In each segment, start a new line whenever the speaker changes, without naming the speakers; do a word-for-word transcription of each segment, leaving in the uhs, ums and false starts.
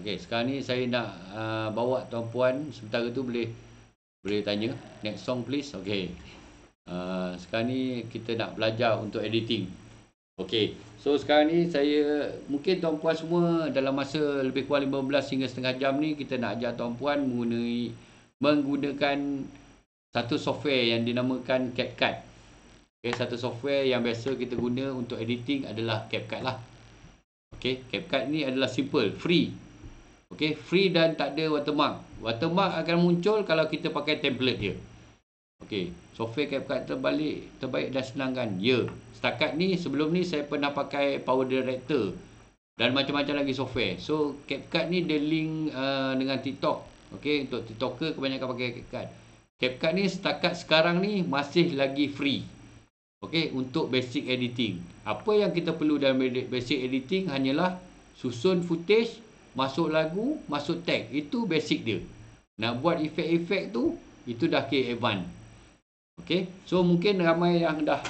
Okey, sekarang ni saya nak uh, bawa tuan-puan sementara tu boleh boleh tanya. Next song please. Okey. Uh, sekarang ni kita nak belajar untuk editing. Okey. So sekarang ni saya mungkin tuan-puan semua dalam masa lebih kurang lima belas hingga setengah jam ni kita nak ajar tuan-puan mengenai menggunakan satu software yang dinamakan CapCut. Okey, satu software yang biasa kita guna untuk editing adalah CapCut lah. Okey, CapCut ni adalah simple, free. Okey, free dan tak ada watermark. Watermark akan muncul kalau kita pakai template dia. Okey, software CapCut terbalik, terbaik dan senang kan? Ya. Setakat ni, sebelum ni saya pernah pakai Power Director dan macam-macam lagi software. So, CapCut ni dia link uh, dengan TikTok. Okey, untuk TikToker kebanyakan pakai CapCut. CapCut ni setakat sekarang ni masih lagi free. Okey, untuk basic editing. Apa yang kita perlu dalam basic editing hanyalah susun footage, masuk lagu, masuk tag. Itu basic dia. Nak buat efek-efek tu, itu dah ke advance. Okay. So mungkin ramai yang dah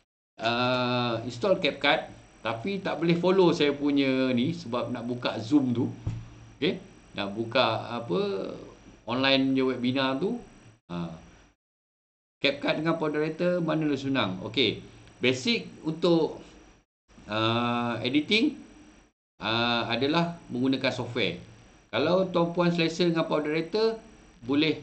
uh, install CapCut tapi tak boleh follow saya punya ni sebab nak buka Zoom tu. Okay. Nak buka apa online je webinar tu. Uh, CapCut dengan Power Director mana lebih senang? Okay. Basic untuk uh, editing Uh, adalah menggunakan software. Kalau tuan-puan selesa dengan Power Director, boleh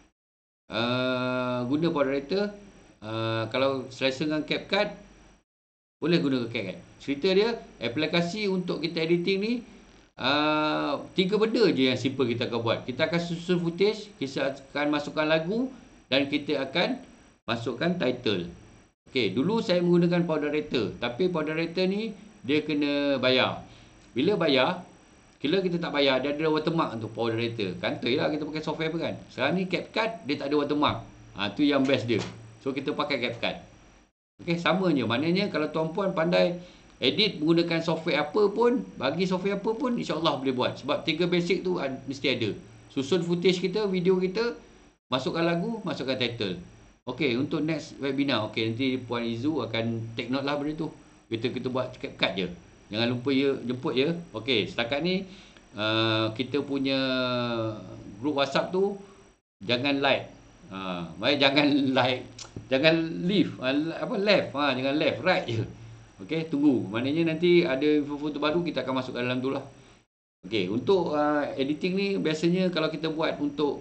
uh, guna Power Director. Uh, kalau selesa dengan CapCut, boleh guna CapCut. Cerita dia, aplikasi untuk kita editing ni, uh, tiga benda je yang simple kita akan buat. Kita akan susun footage, kita akan masukkan lagu dan kita akan masukkan title. Okay, dulu saya menggunakan Power Director, tapi Power Director ni dia kena bayar. Bila bayar, kalau kita tak bayar, dia ada watermark untuk Power Director. Kantoi lah kita pakai software apa kan. Sekarang ni CapCut, dia tak ada watermark. Ha, tu yang best dia. So, kita pakai CapCut. Okay, sama je. Maknanya kalau tuan-puan pandai edit menggunakan software apa pun, bagi software apa pun, insyaAllah boleh buat. Sebab tiga basic tu mesti ada. Susun footage kita, video kita, masukkan lagu, masukkan title. Okay, untuk next webinar. Okay, nanti Puan Izu akan take note lah benda tu. Kita kita buat CapCut je. Jangan lupa ya, jemput ya. Okey, setakat ni uh, kita punya grup WhatsApp tu jangan like. Ha, baik jangan like, jangan leave, uh, apa left, ha, jangan left, right je. Okey, tunggu. Maknanya nanti ada info-info terbaru kita akan masuk dalam tu lah. Okey, untuk uh, editing ni biasanya kalau kita buat untuk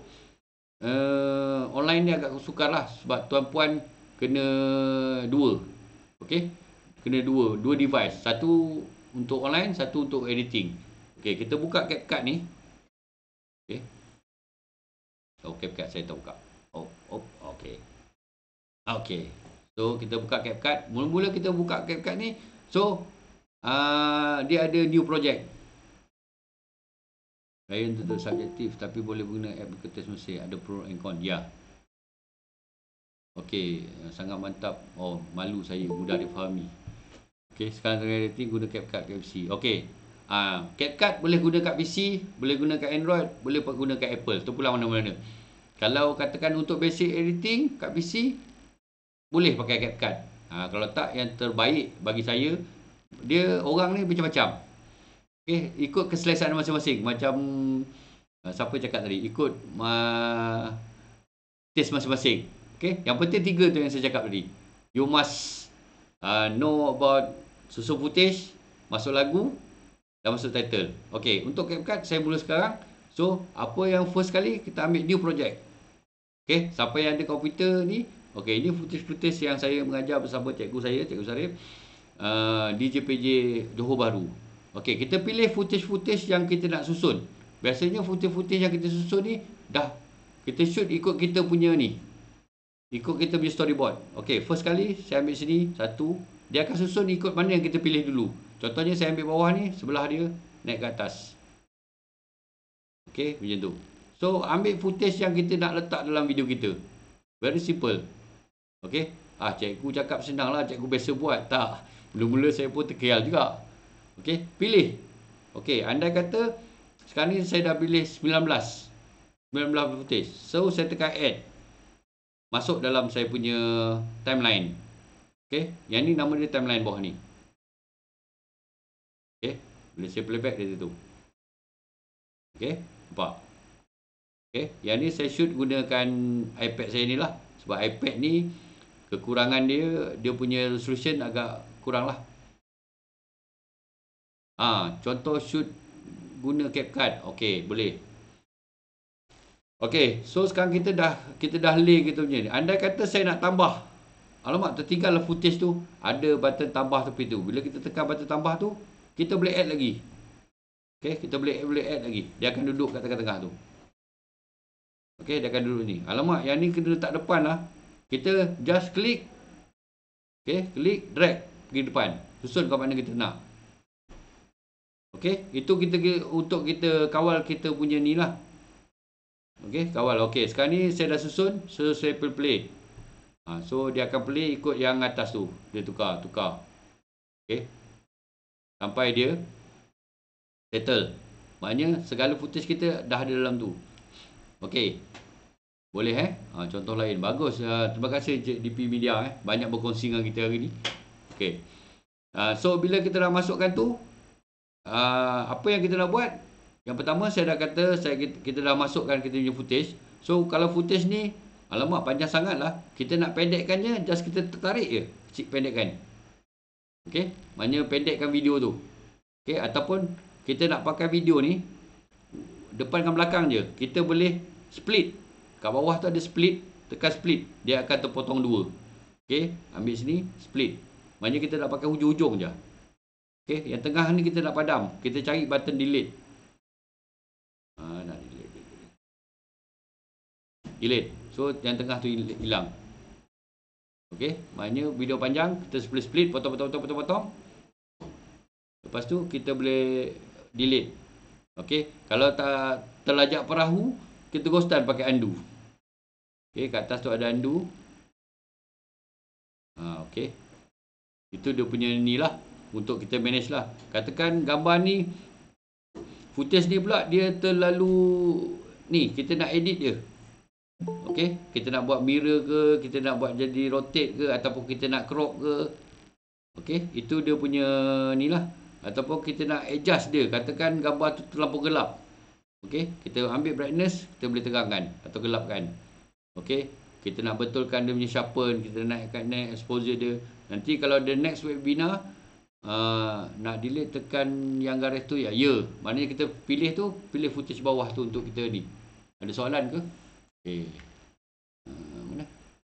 uh, online ni agak sukar lah sebab tuan-puan kena dua. Okey, kena dua, dua device. Satu untuk online, satu untuk editing. Okey, kita buka CapCut ni. Okey. Oh, CapCut saya tak buka. Oh, oh, okey. Okey. So, kita buka CapCut. Mula-mula kita buka CapCut ni. So, uh, dia ada new project. Saya tentu subjektif tapi boleh guna app kertas mesin. Ada pro and con. Ya. Okey, sangat mantap. Oh, malu saya, mudah difahami. Okey, sekarang tengah editing guna CapCut kat P C. Okey. Ah, CapCut boleh guna kat P C, boleh guna kat Android, boleh guna kat Apple. Tu pula mana-mana. Kalau katakan untuk basic editing kat P C, boleh pakai CapCut. Ah, kalau tak yang terbaik bagi saya, dia orang ni macam-macam. Okey, ikut keselesaan masing-masing. Macam uh, siapa cakap tadi, ikut uh, taste masing-masing. Okey, yang penting tiga tu yang saya cakap tadi. You must uh, know about susun footage, masuk lagu dan masuk title. Okey, untuk CapCut saya mula sekarang. So, apa yang first kali kita ambil new project. Okey, siapa yang ada komputer ni, okey, ini footage-footage yang saya mengajar bersama cikgu saya, Cikgu Sarif, uh, di J P J Johor Bahru. Okey, kita pilih footage-footage yang kita nak susun. Biasanya footage-footage yang kita susun ni dah kita shoot ikut kita punya ni. Ikut kita punya storyboard. Okey, first kali saya ambil sini satu. Dia akan susun ikut mana yang kita pilih dulu. Contohnya saya ambil bawah ni, sebelah dia naik ke atas. Okey, macam tu. So, ambil footage yang kita nak letak dalam video kita. Very simple. Okey. Ah, cikgu cakap senang lah, cikgu biasa buat. Tak. Mula-mula saya pun terkeal juga. Okey, pilih. Okey, andai kata sekarang ni saya dah pilih sembilan belas. sembilan belas footage. So, saya tekan add. Masuk dalam saya punya timeline. Okey, yang ni nama dia timeline bawah ni. Okey, bila saya playback dia tu. Okey, nampak? Okey, yang ni saya shoot gunakan iPad saya ni lah. Sebab iPad ni kekurangan dia, dia punya resolution agak kurang lah. Ha, contoh shoot guna CapCut. Okey, boleh. Okey, so sekarang kita dah kita dah lay kita punya ni. Andai kata saya nak tambah, alamak tertinggal lah footage tu, ada button tambah tepi tu. Bila kita tekan button tambah tu, kita boleh add lagi. Okey, kita boleh boleh add lagi. Dia akan duduk kat tengah-tengah tu. Okey, dia akan duduk ni. Alamak, yang ni kena letak depan lah. Kita just klik. Okey, klik, drag pergi depan. Susun ke mana kita nak. Okey, itu kita untuk kita kawal kita punya ni lah. Okey, kawal. Okey, sekarang ni saya dah susun, so saya play. Ha, so dia akan play ikut yang atas tu. Dia tukar, tukar. Okey. Sampai dia settle. Maknanya segala footage kita dah ada dalam tu. Okey. Boleh eh? Ha, contoh lain. Bagus. Uh, terima kasih Cik D P Media eh. Banyak berkongsi dengan kita hari ni. Okey. Uh, so bila kita dah masukkan tu, uh, apa yang kita nak buat? Yang pertama saya dah kata saya kita dah masukkan kita punya footage. So kalau footage ni alamak panjang sangat lah, kita nak pendekkannya, just kita tertarik je, cik pendekkan. Okey, maknanya pendekkan video tu. Okey, ataupun kita nak pakai video ni depan dan belakang je, kita boleh split. Kat bawah tu ada split, tekan split, dia akan terpotong dua. Okey, ambil sini split. Maknanya kita nak pakai hujung-hujung je. Okey, yang tengah ni kita nak padam, kita cari button delete. Ha, nak delete, delete. Delete. So yang tengah tu hilang. Okey, maknanya video panjang kita split-split, potong-potong-potong-potong. Lepas tu kita boleh delete. Okey, kalau tak terlajak perahu, kita ghostan pakai undo. Okey, kat atas tu ada undo. Ha, okey. Itu dia punya ni lah untuk kita manage lah. Katakan gambar ni, footage ni pula dia terlalu ni, kita nak edit dia. Okey, kita nak buat mirror ke, kita nak buat jadi rotate ke, ataupun kita nak crop ke. Okey, itu dia punya ni lah. Ataupun kita nak adjust dia, katakan gambar tu terlampau gelap. Okey, kita ambil brightness, kita boleh terangkan atau gelapkan. Okey, kita nak betulkan dia punya sharpen, kita naikkan naik exposure dia. Nanti kalau the next webinar uh, nak delete, tekan yang garis tu ya, ya. Maknanya kita pilih tu, pilih footage bawah tu untuk kita ni. Ada soalan ke? Okey. Uh, mana?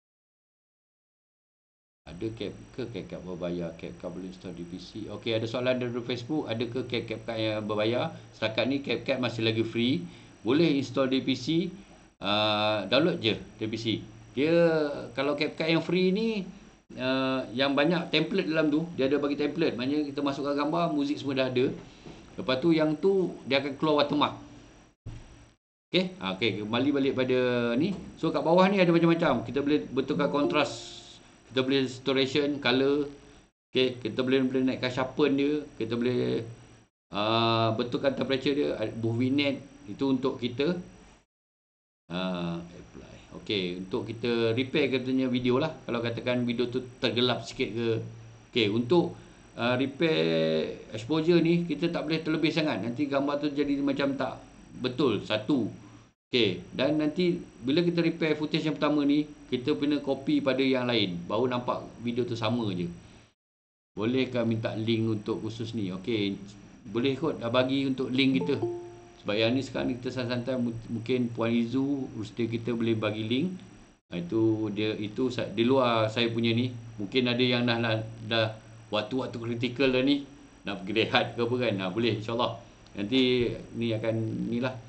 Ada cap ke CapCut berbayar? CapCut boleh install di P C. Okey, ada soalan dari Facebook, ada ke CapCut yang berbayar? Setakat ni CapCut masih lagi free. Boleh install di P C. Uh, download je di P C. Dia kalau CapCut yang free ni uh, yang banyak template dalam tu, dia ada bagi template. Maknanya kita masukkan gambar, muzik semua dah ada. Lepas tu yang tu dia akan keluar watermark. Okey, ha, okey, kembali balik pada ni. So kat bawah ni ada macam-macam. Kita boleh betulkan kontras, kita boleh saturation, color. Okey, kita boleh boleh naikkan sharpen dia, kita boleh uh, betulkan temperature dia, buh vignette itu untuk kita uh, apply. Okey, untuk kita repair katanya video lah. Kalau katakan video tu tergelap sikit ke. Okey, untuk uh, repair exposure ni kita tak boleh terlebih sangat. Nanti gambar tu jadi macam tak betul satu. Okey, dan nanti bila kita repair footage yang pertama ni, kita kena copy pada yang lain, baru nampak video tu sama je. Bolehkah minta link untuk khusus ni? Okey, boleh kot, dah bagi untuk link kita. Sebab yang ni sekarang ni kita santai-santai, mungkin Puan Izu ustaz kita boleh bagi link. Itu dia, itu di luar saya punya ni. Mungkin ada yang dah dah, dah waktu-waktu kritikal dah ni, nak pergi rehat ke apa kan. Nah, boleh insya-Allah. Nanti ni akan ni lah.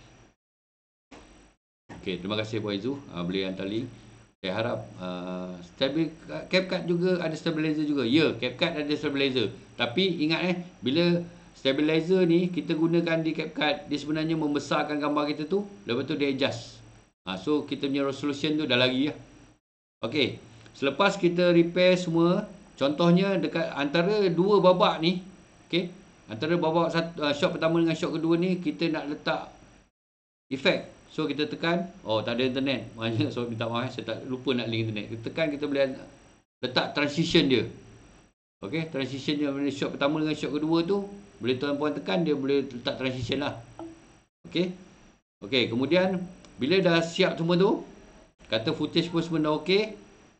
Okey, terima kasih Puan Izu, uh, boleh hantar link. Saya harap uh, stabil, CapCut juga ada stabilizer juga. Ya, CapCut ada stabilizer. Tapi ingat eh, bila stabilizer ni kita gunakan di CapCut, dia sebenarnya membesarkan gambar kita tu, lepas tu dia adjust. Ha, so kita punya resolution tu dah lagi lah. Okey, selepas kita repair semua, contohnya dekat antara dua babak ni, okey, antara babak satu, uh, shot pertama dengan shot kedua ni, kita nak letak efek. So kita tekan, oh tak ada internet. Maknanya so minta maaf, saya tak lupa nak link internet. Kita tekan, kita boleh letak transition dia. Okey, transition dia, shot pertama dengan shot kedua tu, boleh tuan-puan tekan, dia boleh letak transition lah. Okey. Okey, kemudian bila dah siap semua tu, kata footage pun semua dah okey,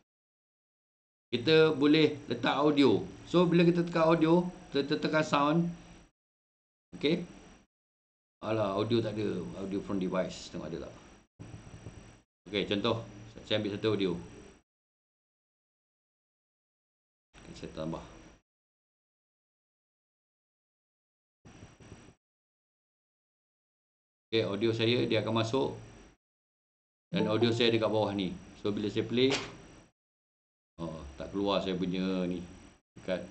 kita boleh letak audio. So bila kita tekan audio, kita tekan sound. Okey. Alah, audio tak ada. Audio from device. Tengok ada tak. Okey, contoh. Saya ambil satu audio. Okay, saya tambah. Okey, audio saya dia akan masuk. Dan audio saya dekat bawah ni. So bila saya play, oh, tak keluar saya punya ni. Dekat.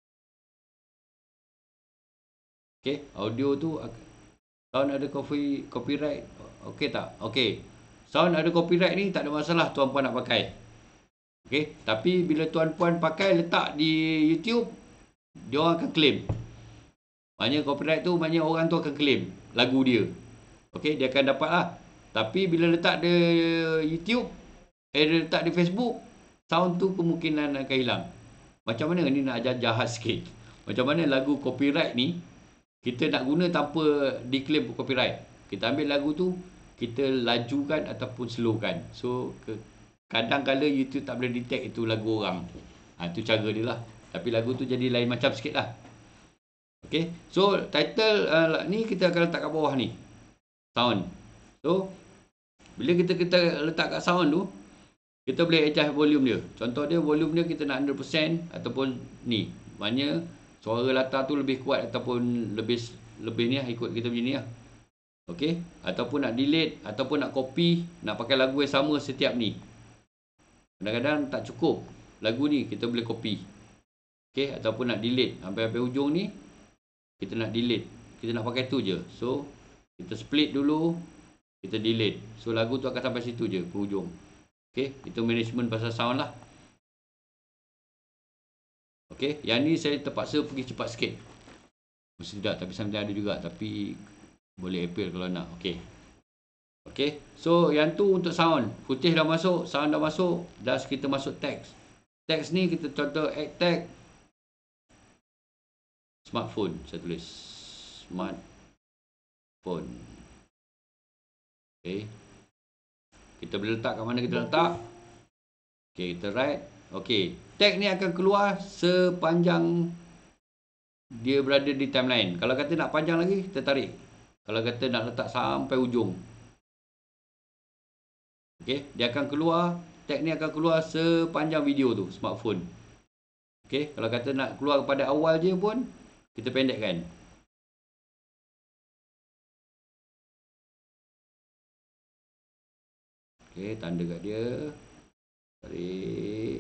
Okey, audio tu sound ada copy, copyright. Okey tak? Okey. Sound ada copyright ni tak ada masalah tuan puan nak pakai. Okey, tapi bila tuan puan pakai letak di YouTube, dia orang akan claim. Maknanya copyright tu maknanya orang tu akan claim lagu dia. Okey, dia akan dapat lah. Tapi bila letak di YouTube, eh dia letak di Facebook, sound tu kemungkinan akan hilang. Macam mana ni nak ajar jahat sikit. Macam mana lagu copyright ni kita nak guna tanpa diklaim copyright. Kita ambil lagu tu, kita lajukan ataupun slowkan. So kadang-kadang YouTube tak boleh detect itu lagu orang. Ha, tu cara dia lah. Tapi lagu tu jadi lain macam sikit lah. Okay. So title uh, ni kita akan letak kat bawah ni. Sound. So bila kita kita letak kat sound tu, kita boleh adjust volume dia. Contoh dia volume dia kita nak one hundred percent ataupun ni. Maknanya suara latar tu lebih kuat ataupun lebih lebih ni lah, ikut kita punya ni lah. Okey, ataupun nak delete ataupun nak copy, nak pakai lagu yang sama setiap ni. Kadang-kadang tak cukup lagu ni, kita boleh copy. Okey, ataupun nak delete sampai-sampai ujung ni, kita nak delete. Kita nak pakai tu je. So, kita split dulu, kita delete. So, lagu tu akan sampai situ je, ke ujung. Okey, itu management pasal sound lah. Okey, yang ni saya terpaksa pergi cepat sikit. Mesti tidak, tapi sampai ada juga. Tapi boleh appeal kalau nak. Okey. Okey, so yang tu untuk sound. Footage dah masuk, sound dah masuk. Dah kita masuk teks. Teks ni kita contoh add tag. Smartphone, saya tulis. Smartphone. Okey. Kita boleh letak kat mana kita letak. Okey, kita write. Okey, tag ni akan keluar sepanjang dia berada di timeline. Kalau kata nak panjang lagi, kita tarik. Kalau kata nak letak sampai ujung. Okey, dia akan keluar, tag ni akan keluar sepanjang video tu, smartphone. Okey, kalau kata nak keluar pada awal je pun, kita pendekkan. Okey, tanda kat dia. Tarik.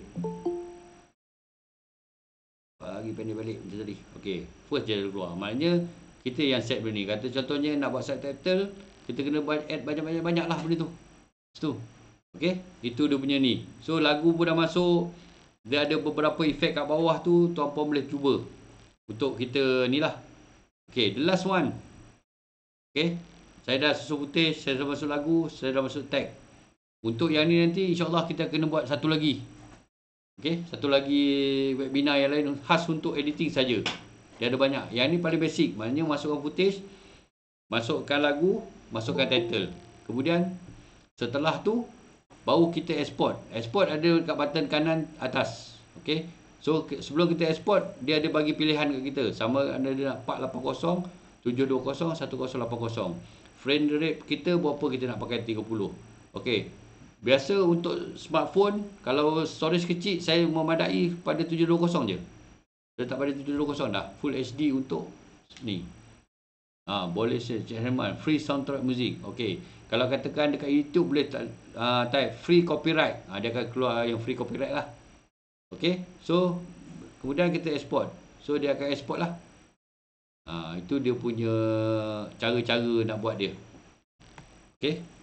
Bagi pendek balik macam tadi. Okey, first dia keluar. Maknanya kita yang set benda ni. Kata contohnya nak buat subtitle, kita kena add banyak-banyak lah benda tu. Situ. Okey, itu dia punya ni. So lagu pun dah masuk. Dia ada beberapa efek kat bawah tu, tuan puan boleh cuba untuk kita ni lah. Okey, the last one. Okey, saya dah susun footage, saya dah masuk lagu, saya dah masuk tag. Untuk yang ni nanti insya-Allah kita kena buat satu lagi. Okey, satu lagi webinar yang lain khas untuk editing saja. Dia ada banyak. Yang ni paling basic. Maknanya masukkan footage, masukkan lagu, masukkan title. Kemudian setelah tu baru kita export. Export ada dekat button kanan atas. Okey. So sebelum kita export, dia ada bagi pilihan kat kita. Sama ada dia nak empat lapan kosong, tujuh dua kosong, satu kosong lapan kosong. Frame rate kita berapa kita nak pakai tiga puluh. Okey. Biasa untuk smartphone, kalau storage kecil, saya memadai pada tujuh dua kosong je. Letak pada tujuh dua kosong dah. Full H D untuk ni. Ha, boleh saya Herman. Free soundtrack music. Okey. Kalau katakan dekat YouTube boleh uh, type free copyright. Ha, dia akan keluar yang free copyright lah. Okey. So, kemudian kita export. So, dia akan export lah. Ha, itu dia punya cara-cara nak buat dia. Okey.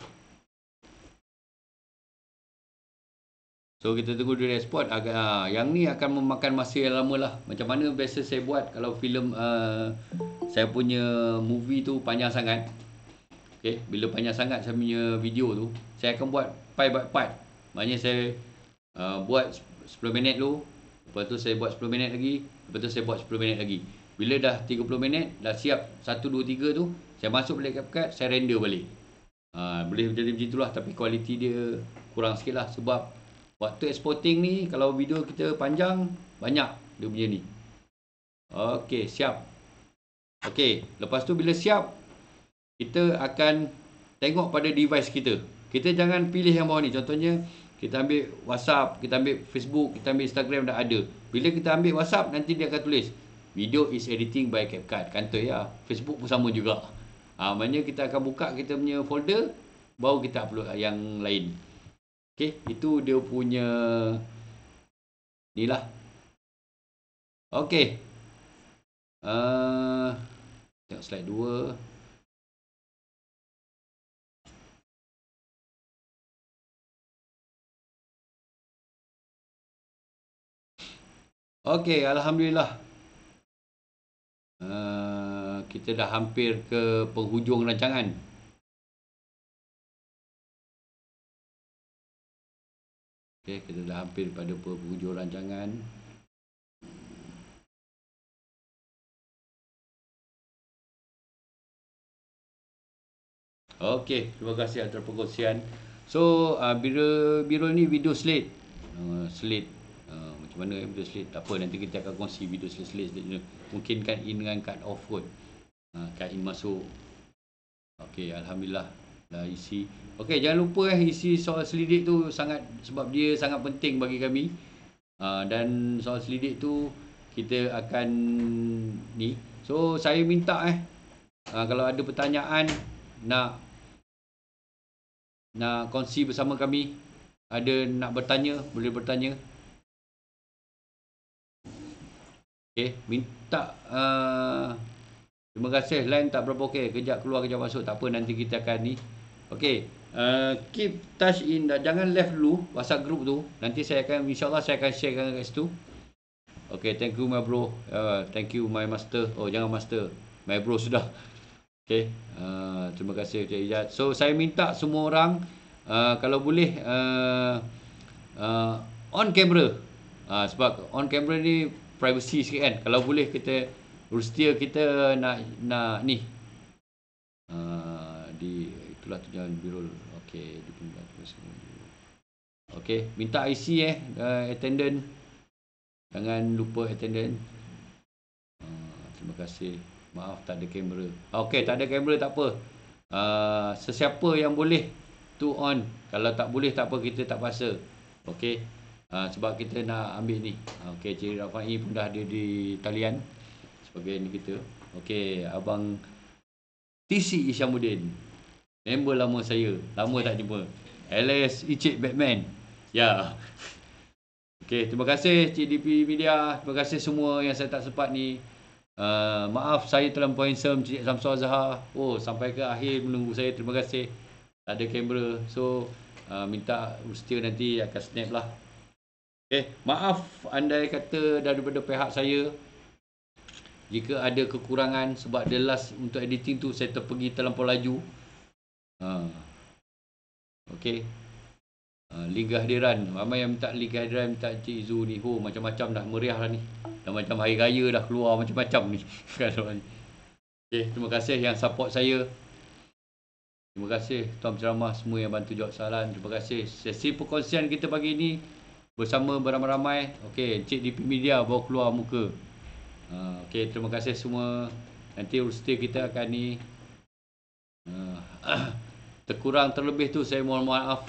So kita tunggu dia export agak ha, yang ni akan memakan masa yang lama lah. Macam mana biasa saya buat kalau filem uh, saya punya movie tu panjang sangat. Okey, bila panjang sangat saya punya video tu, saya akan buat part by part. Maknanya saya uh, buat sepuluh minit dulu, lepas tu saya buat sepuluh minit lagi, lepas tu saya buat sepuluh minit lagi. Bila dah tiga puluh minit, dah siap satu dua tiga tu, Saya masuk balik CapCut, saya render balik. Ha, boleh jadi macam itulah, tapi kualiti dia kurang sikit lah. Sebab waktu exporting ni, kalau video kita panjang, banyak dia punya ni. Okey, siap. Okey, lepas tu bila siap, kita akan tengok pada device kita. Kita jangan pilih yang bawah ni. Contohnya, kita ambil WhatsApp, kita ambil Facebook, kita ambil Instagram, dah ada. Bila kita ambil WhatsApp, nanti dia akan tulis video is editing by CapCut. Kantoi ya. Facebook pun sama juga. Ha, maknanya kita akan buka kita punya folder, baru kita upload yang lain. Okey, itu dia punya ni lah. Okey. Uh, tengok slide dua. Okey, alhamdulillah. Uh, kita dah hampir ke penghujung rancangan. Okey, kita dah hampir pada penghujung rancangan. Okey, terima kasih atas perkongsian. So, uh, Birul, Birul ni video slate. Uh, slate. Uh, macam mana eh, video slate? Tak apa, nanti kita akan kongsi video slate-slate. Mungkin cut in dengan cut off kot. Uh, cut in masuk. Okey, alhamdulillah dah isi. Okey, jangan lupa eh isi soal selidik tu sangat, sebab dia sangat penting bagi kami. Uh, dan soal selidik tu kita akan ni. So, saya minta eh uh, kalau ada pertanyaan nak nak kongsi bersama kami, ada nak bertanya, boleh bertanya. Okey, minta uh, terima kasih. Line tak berapa okey, kejap keluar kejap masuk, tak apa, nanti kita akan ni. Okey, uh, keep touch in, jangan left dulu WhatsApp group tu. Nanti saya akan, insyaAllah saya akan sharekan kat situ. Okey, thank you my bro. Uh, thank you my master. Oh, jangan master, my bro sudah. Okey, uh, terima kasih Cik Ijat. So, saya minta semua orang uh, kalau boleh uh, uh, on camera. Uh, sebab on camera ni privacy sikit kan. Kalau boleh kita rustia kita nak nak ni. Uh, di itulah tujuan Birul. Okey, dipindah terus. Okey, minta I C eh uh, attendant. Jangan lupa attendant. Uh, terima kasih. Maaf tak ada kamera. Okey, tak ada kamera tak apa. Uh, sesiapa yang boleh tu on. Kalau tak boleh tak apa, kita tak paksa. Okey. Uh, sebab kita nak ambil ni. Okey, Cik Rafai pun dah ada di talian sebagai ni kita. Okey, abang T C Isyamuddin. Member lama saya. Lama tak jumpa. Alias Encik Batman. Ya. Okey, terima kasih Cik D P Media. Terima kasih semua yang saya tak sempat ni. Uh, maaf saya terlampau handsome Cik Samsul Azhar. Oh, sampai ke akhir menunggu saya. Terima kasih. Tak ada kamera. So, uh, minta ustia nanti akan snap lah. Okay, maaf andai kata daripada pihak saya jika ada kekurangan, sebab the last untuk editing tu saya terpergi terlampau laju. Uh, okay. Uh, link kehadiran. Ramai yang minta link kehadiran, minta Cik Izu ni. Oh, macam-macam dah, meriah lah ni. Dah macam hari raya dah keluar macam-macam ni. Okay, terima kasih yang support saya. Terima kasih tuan penceramah semua yang bantu jawab soalan. Terima kasih. Sesi perkongsian kita pagi ni bersama beramai-ramai. Okey, Encik D P Media baru keluar muka. Uh, Okey, terima kasih semua. Nanti ustia kita akan ni. Uh, terkurang terlebih tu saya mohon maaf.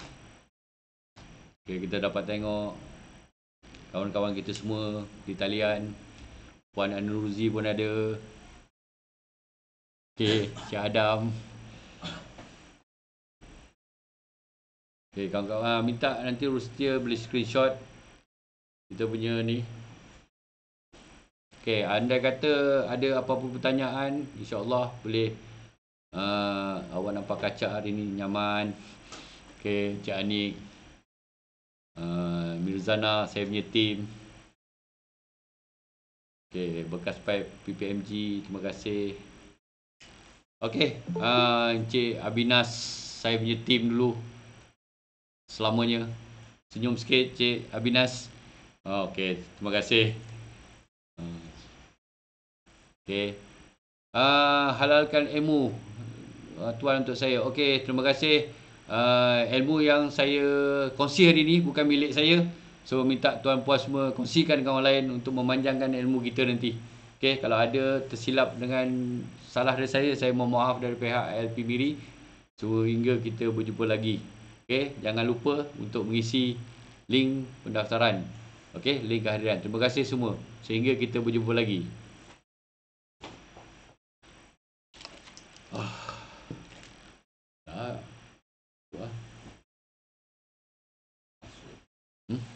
Okey, kita dapat tengok kawan-kawan kita semua di talian. Puan Anuruzi pun ada. Okey, Cik Adam. Okey, kawan-kawan minta nanti Rustia boleh screenshot kita punya ni. Okey, andai kata ada apa-apa pertanyaan, insya-Allah boleh. Uh, awak nampak kaca hari ni nyaman. Okey, Cik Anik. Uh, Mirzana, saya punya team. Okey, bekas pipe P P M G, terima kasih. Okey, uh, Encik Abinas, saya punya team dulu selamanya. Senyum sikit Cik Abinas. Oh, okey, terima kasih. Uh, Okey. Uh, halalkan emu. uh, tuan untuk saya. Okey, terima kasih. Uh, ilmu yang saya kongsi hari ini bukan milik saya. So minta tuan puan semua kongsikan dengan orang lain untuk memanjangkan ilmu kita nanti. Okey, kalau ada tersilap dengan salah dari saya, saya mohon maaf dari pihak L P Miri. So hingga kita berjumpa lagi. Okey, jangan lupa untuk mengisi link pendaftaran. Okey, link kehadiran. Terima kasih semua. Sehingga kita berjumpa lagi. Ah. Ah. Hmm?